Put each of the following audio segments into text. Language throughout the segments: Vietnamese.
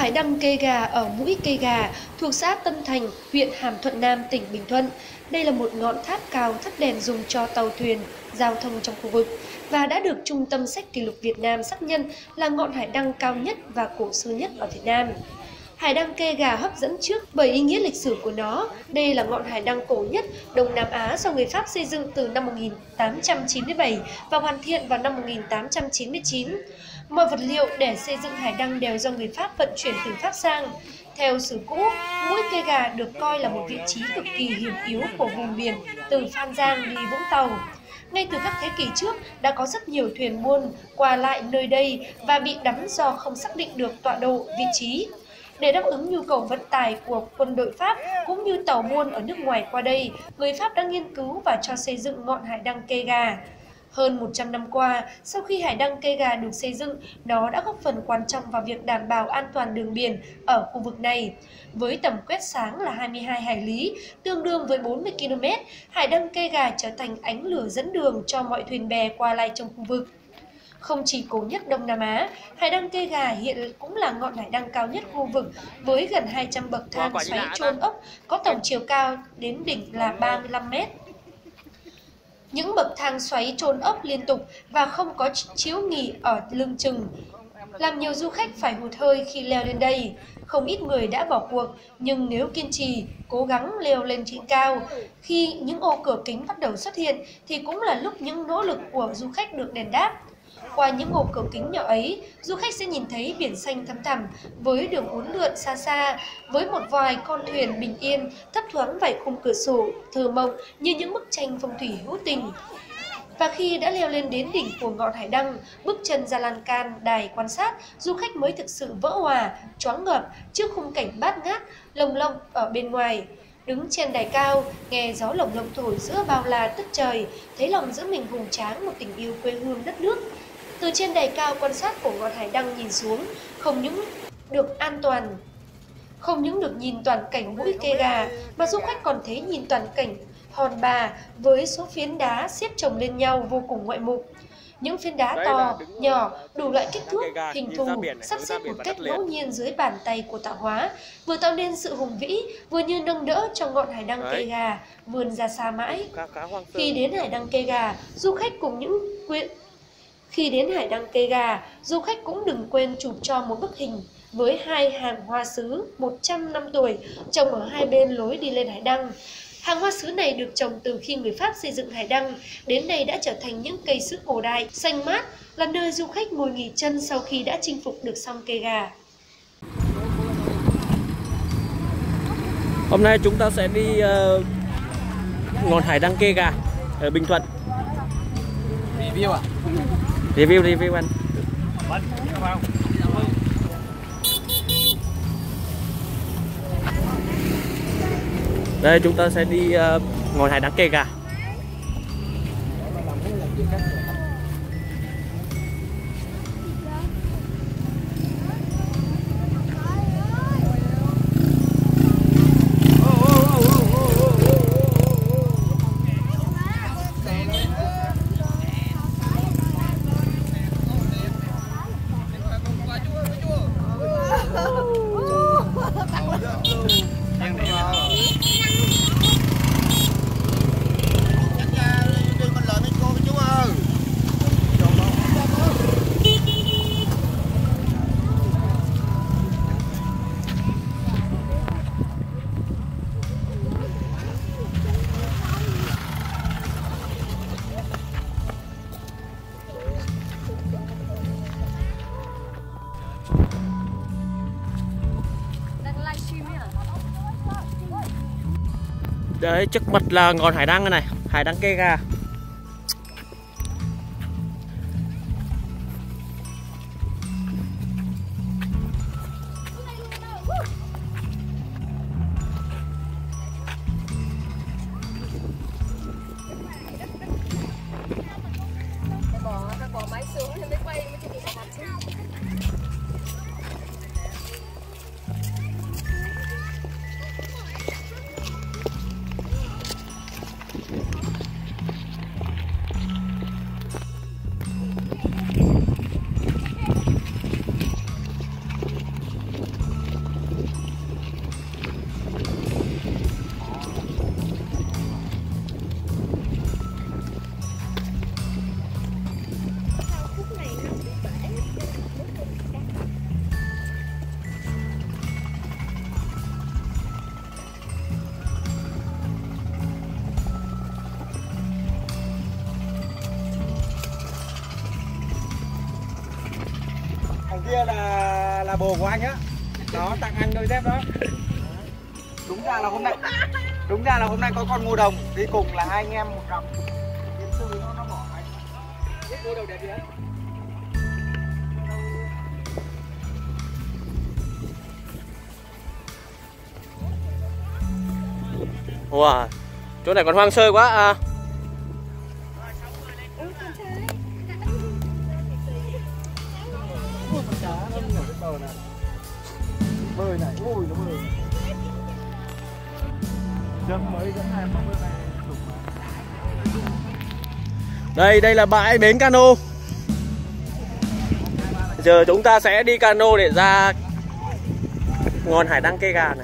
hải đăng Kê Gà ở mũi Kê Gà thuộc xã Tân Thành, huyện Hàm Thuận Nam, tỉnh Bình Thuận. Đây là một ngọn tháp cao thắp đèn dùng cho tàu thuyền giao thông trong khu vực và đã được Trung tâm Sách Kỷ lục Việt Nam xác nhận là ngọn hải đăng cao nhất và cổ xưa nhất ở Việt Nam. Hải đăng Kê Gà hấp dẫn trước bởi ý nghĩa lịch sử của nó. Đây là ngọn hải đăng cổ nhất Đông Nam Á do người Pháp xây dựng từ năm 1897 và hoàn thiện vào năm 1899. Mọi vật liệu để xây dựng hải đăng đều do người Pháp vận chuyển từ Pháp sang. Theo sử cũ, mũi Kê Gà được coi là một vị trí cực kỳ hiểm yếu của vùng biển từ Phan Giang đi Vũng Tàu. Ngay từ các thế kỷ trước đã có rất nhiều thuyền buôn qua lại nơi đây và bị đắm do không xác định được tọa độ, vị trí. Để đáp ứng nhu cầu vận tải của quân đội Pháp cũng như tàu buôn ở nước ngoài qua đây, người Pháp đã nghiên cứu và cho xây dựng ngọn hải đăng Kê Gà. Hơn 100 năm qua, sau khi hải đăng Kê Gà được xây dựng, nó đã góp phần quan trọng vào việc đảm bảo an toàn đường biển ở khu vực này. Với tầm quét sáng là 22 hải lý, tương đương với 40 km, hải đăng Kê Gà trở thành ánh lửa dẫn đường cho mọi thuyền bè qua lại trong khu vực. Không chỉ cổ nhất Đông Nam Á, hải đăng Kê Gà hiện cũng là ngọn hải đăng cao nhất khu vực với gần 200 bậc thang xoáy chôn ốc có tổng chiều cao đến đỉnh là 35 mét. Những bậc thang xoáy chôn ốc liên tục và không có chiếu nghỉ ở lưng chừng, làm nhiều du khách phải hụt hơi khi leo lên đây. Không ít người đã bỏ cuộc, nhưng nếu kiên trì, cố gắng leo lên trên cao, khi những ô cửa kính bắt đầu xuất hiện thì cũng là lúc những nỗ lực của du khách được đền đáp. Qua những ô cửa kính nhỏ ấy, du khách sẽ nhìn thấy biển xanh thăm thẳm với đường uốn lượn xa xa, với một vài con thuyền bình yên, thấp thoáng vài khung cửa sổ thơ mộng như những bức tranh phong thủy hữu tình. Và khi đã leo lên đến đỉnh của ngọn hải đăng, bước chân ra lan can đài quan sát, du khách mới thực sự vỡ òa, choáng ngợp trước khung cảnh bát ngát, lồng lộng ở bên ngoài. Đứng trên đài cao, nghe gió lồng lộng thổi giữa bao la đất trời, thấy lòng giữa mình hùng tráng một tình yêu quê hương đất nước. Từ trên đài cao quan sát của ngọn hải đăng nhìn xuống, không những được nhìn toàn cảnh mũi Kê Gà, mà du khách còn thấy nhìn toàn cảnh Hòn Bà với số phiến đá xếp chồng lên nhau vô cùng ngoạn mục. Những phiến đá to, nhỏ, đủ loại kích thước, hình thù, sắp xếp một cách ngẫu nhiên dưới bàn tay của tạo hóa, vừa tạo nên sự hùng vĩ, vừa như nâng đỡ cho ngọn hải đăng Kê Gà vươn ra xa mãi. Khi đến hải đăng Kê Gà, du khách cũng đừng quên chụp cho một bức hình với hai hàng hoa sứ 100 năm tuổi trồng ở hai bên lối đi lên hải đăng. Hàng hoa sứ này được trồng từ khi người Pháp xây dựng hải đăng, đến nay đã trở thành những cây sứ cổ đại, xanh mát, là nơi du khách ngồi nghỉ chân sau khi đã chinh phục được xong Kê Gà. Hôm nay chúng ta sẽ đi ngọn hải đăng Kê Gà ở Bình Thuận. Review à? Review anh. Đây chúng ta sẽ đi ngọn hải đăng Kê Gà. Đấy, trước mặt là ngọn hải đăng này, hải đăng Kê Gà. Bỏ máy xuống thì mới quay mới chụp được mặt chứ. Thằng kia là bồ của anh á. Đó, tặng anh đôi dép đó. Đúng ra là hôm nay có con ngô đồng đi cùng là hai anh em một cặp. Tiến sư nó bỏ anh. Biết ngô đồng đẹp gì hết. Wow, chỗ này còn hoang sơ quá à. Bơi này, ui nó bơi. Dâm mới dẫn hai bơi này. Đây là bãi bến cano. Giờ chúng ta sẽ đi cano để ra ngọn hải đăng Kê Gà này.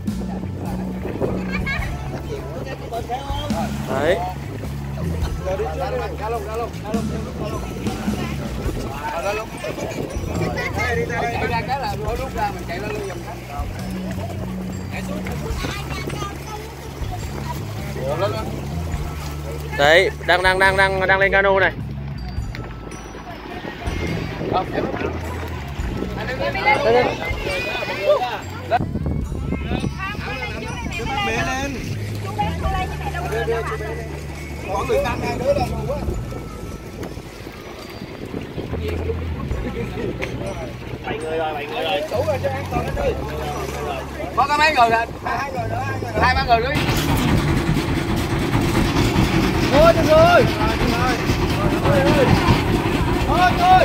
Đấy. Đấy, đang lên cano này. Bế lên. Có người tăng hai đứa là đủ quá. Bảy người rồi. Đủ rồi cho an toàn anh ơi. Có mấy người rồi? Hai người nữa. Hai ba người nữa. Thôi được rồi. Thôi.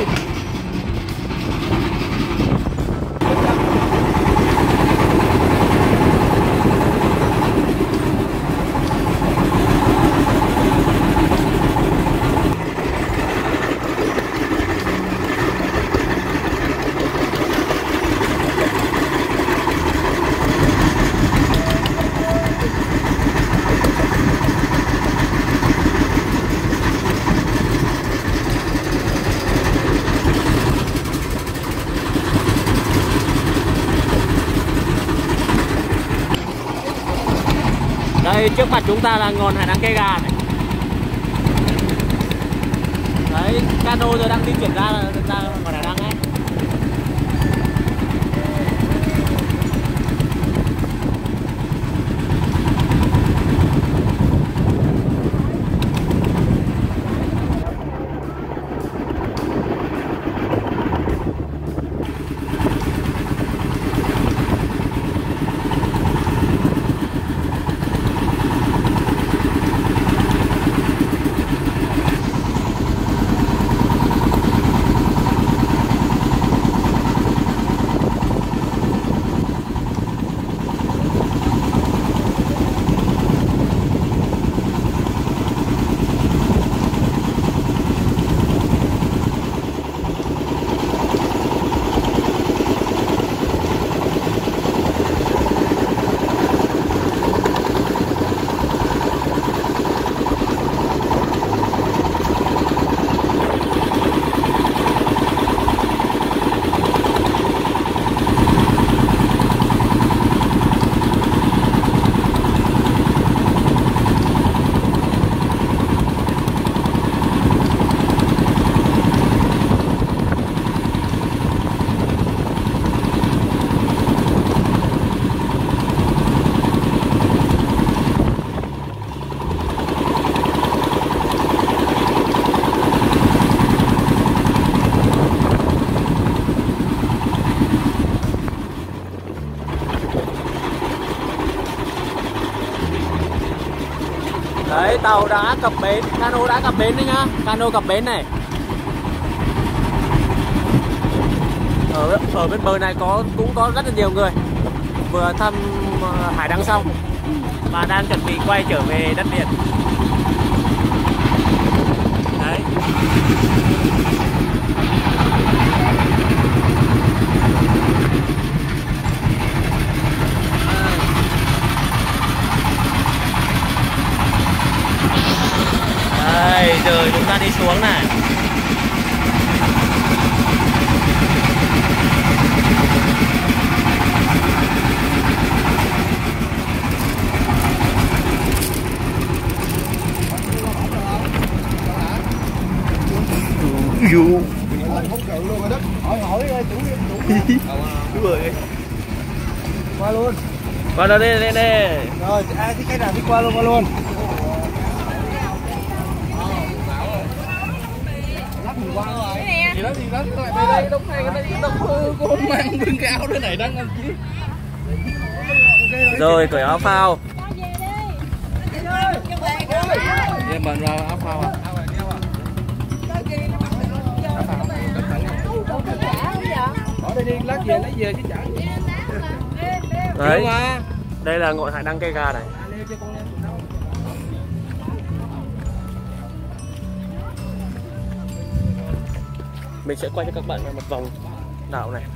Đây, trước mặt chúng ta là ngọn hải đăng Kê Gà này. Đấy, cano giờ đang di chuyển ra ngọn hải đăng ấy. Đấy, tàu đã cập bến, cano đã cập bến đấy nhá, cano cập bến này. Ở bên bờ này cũng có rất là nhiều người vừa thăm hải đăng xong và đang chuẩn bị quay trở về đất liền. Đấy. Đây, giờ chúng ta đi xuống này. ngoài đất. Hỏi chủ. Đúng rồi. Qua luôn. Qua đó đây. Rồi, ai thích cái nào đi qua luôn. Gì đó đây đông hay cái đông cô mang bưng cái áo thế này đang làm chi. Rồi cởi áo phao. Em bận vào áo phao à? Ở đây đi lát về lấy về chứ chả. Đấy. Đây là ngọn hải đăng cây gà này. Mình sẽ quay cho các bạn một vòng đảo này.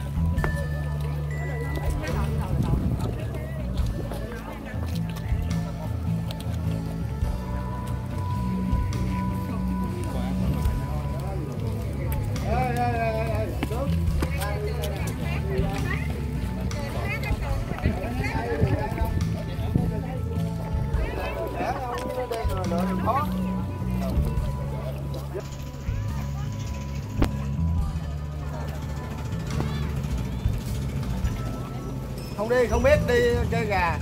Không đi, không biết đi chơi gà.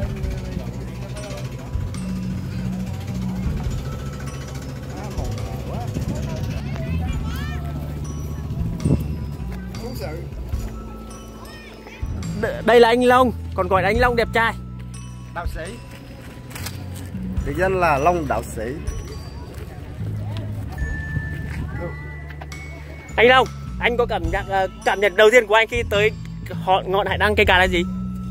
Đây là anh Long, còn gọi là anh Long đẹp trai. Đạo sĩ. Biệt danh là Long đạo sĩ. Anh Long, anh có cảm nhận đầu tiên của anh khi tới ngọn hải đăng cây gà là gì?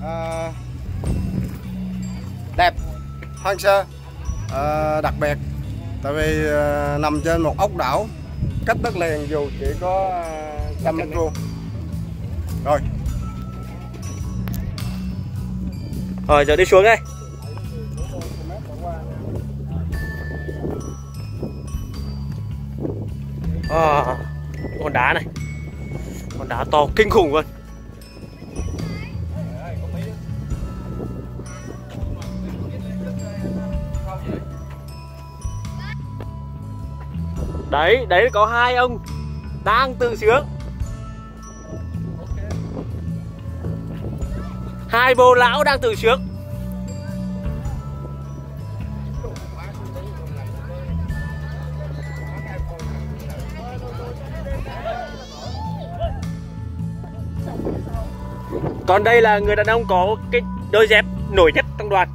Đẹp, hoang sơ, đặc biệt. Tại vì nằm trên một ốc đảo, cách đất liền dù chỉ có 100 mét vuông. Rồi giờ đi xuống đây. Con đá này, con đá to kinh khủng luôn. Đấy có hai ông đang tự sướng. Hai bồ lão đang tự sướng. Còn đây là người đàn ông có cái đôi dép nổi nhất trong đoàn.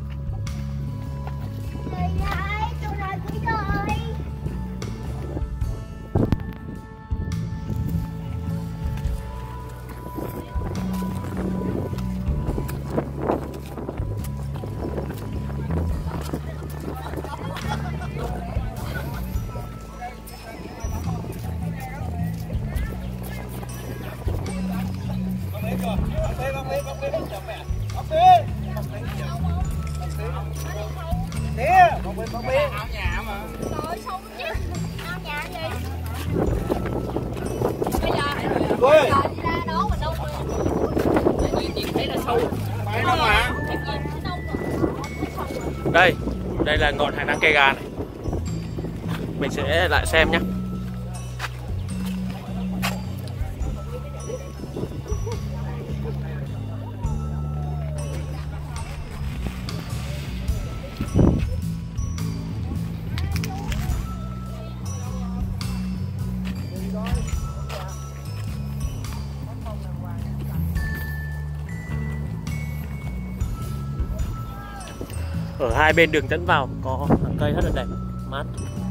Áo nhà mà. Rồi sâu chứ. Áo nhà gì? Bây giờ đi ra đó mình đâu nhìn thấy là sâu. Phải đâu mà. Đây là ngọn hải đăng cây gà này. Mình sẽ lại xem nhé. Ở hai bên đường dẫn vào có cây rất là đẹp, mát.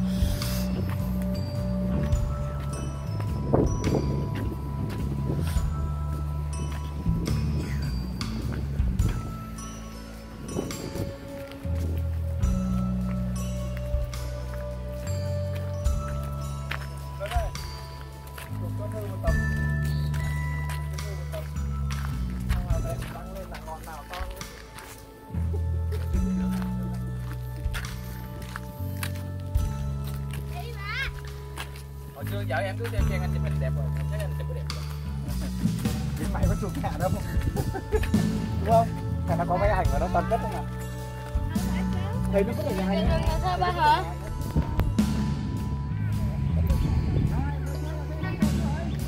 Hồi xưa vợ em cứ xem anh chụp hình đẹp rồi, em thấy anh chụp đẹp rồi. Thì phải có chuột nhà đâu. Đúng không? Thằng nó có mấy ảnh mà nó toàn chất không ạ? Thấy nó rất là hay. Sao ba hả?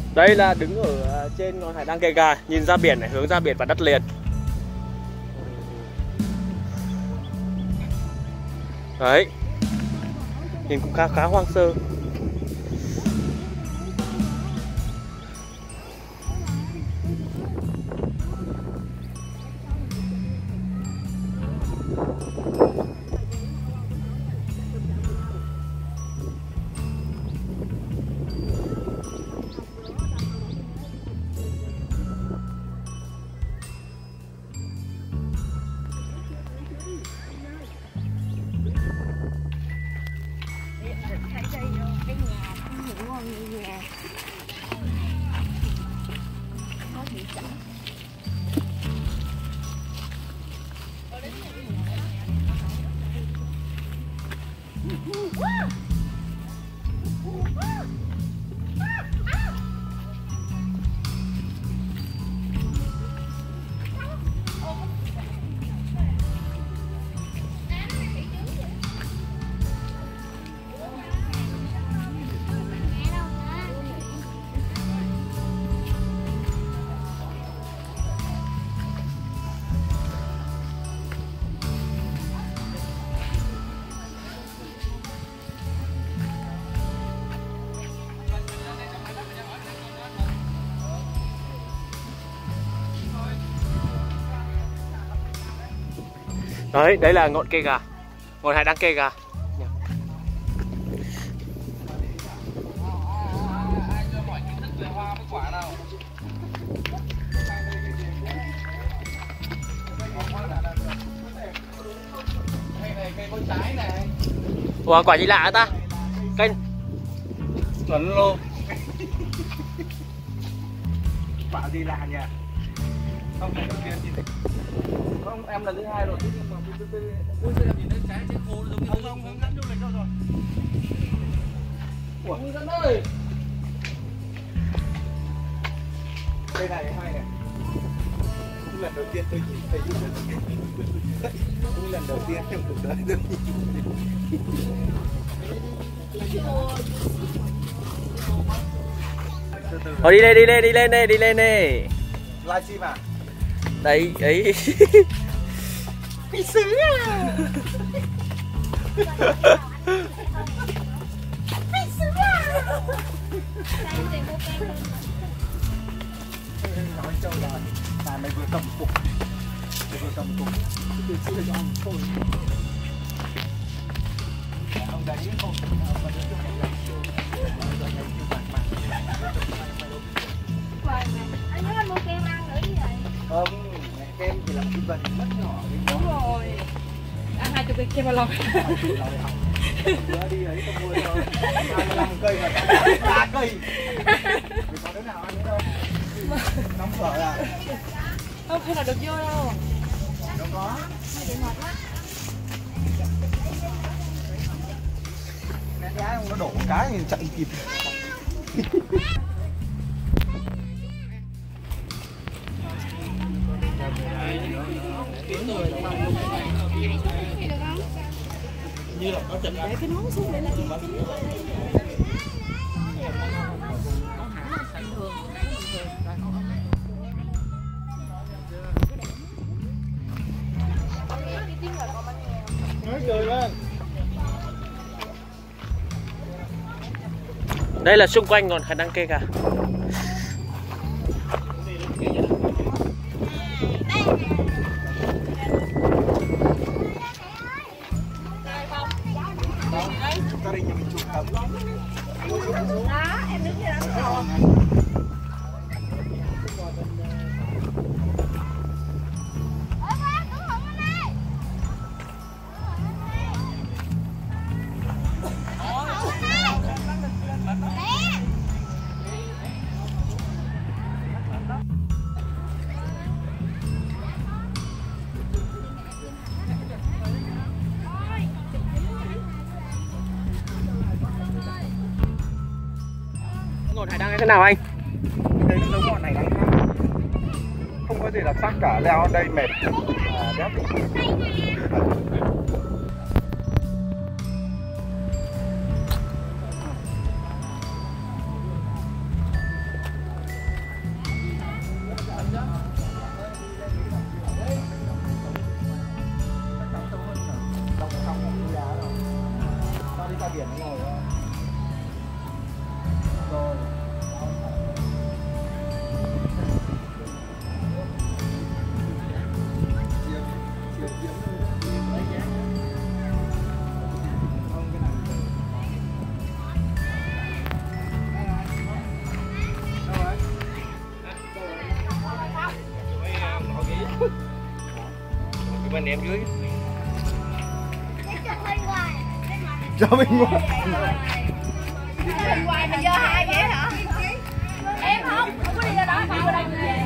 Đây là đứng ở trên ngọn hải đăng Kê Gà, nhìn ra biển này, hướng ra biển và đất liền. Đấy, nhìn cũng khá hoang sơ. Đấy, đấy là ngọn Kê Gà, ngọn hải đăng Kê Gà. Ủa, quả gì lạ ta? Cây chuẩn luôn. Quả gì lạ nhỉ? Không phải đầu tiên nhìn thấy. Không, em lần thứ hai rồi. Nhưng mà ui sao em nhìn thấy trái khô nó giống như không dẫn du lịch đâu rồi. Ủa, hướng dẫn ơi. Cây này hay này. Lần đầu tiên tôi nhìn thấy cũng lần đầu tiên trong cuộc đời tôi Thôi đi lên đây. livestream à? Đấy, ấy. Bị xứ à? Bị xứ à? Nói châu là mày vừa cầm cục. Từ xưa cho ông thôi. Ông đấy không, ông đấy Anh nói anh mua kem ăn nữa như vậy. không, kem chỉ là một cái phần rất nhỏ. Đúng rồi. Ăn 20 cây kem ballon. Bữa đi ấy tao mua cho 25 cây mà tao mua 3 cây. Vì có đứa nào ăn nữa đâu. Nóng phở à? Không, không là được vô đâu. Đâu có. Điện ngọt quá. Né giá nó đổ một cái thì chạy kịp. Như là có chụp Để cái nón xuống để là chị. nói cười lên. Đây là xung quanh ngọn hải đăng Kê Gà. Gia đình nhà mình chụp tấm đó. Đó, em đứng như đó. Ngọn hải đăng thế nào anh? Thấy nó giống ngọn này đáng khác. Không có gì đặc sắc cả, leo đây mệt. Đéo. Mình ném dưới. Cho mình ngoài. Bên ngoài mà dơ hai vậy hả? Em không có đi ra đó, đi qua đây về.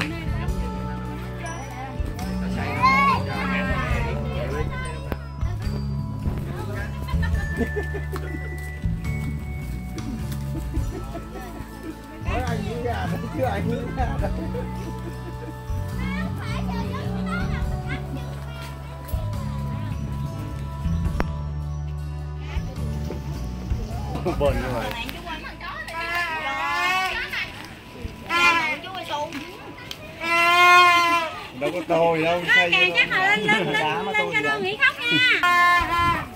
Nói anh như gà đấy chứ anh như gà đấy. Bồn như vậy. Đâu có cơ hội đâu. Chắc là lên cho nó nghỉ khóc nha.